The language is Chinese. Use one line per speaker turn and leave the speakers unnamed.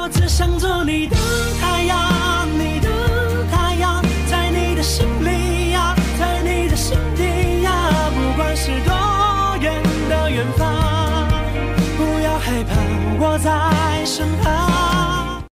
我只想做你的太阳，你的太阳，在你的心里呀，在你的心底呀，不管是多远的远方，不要害怕，我在身旁。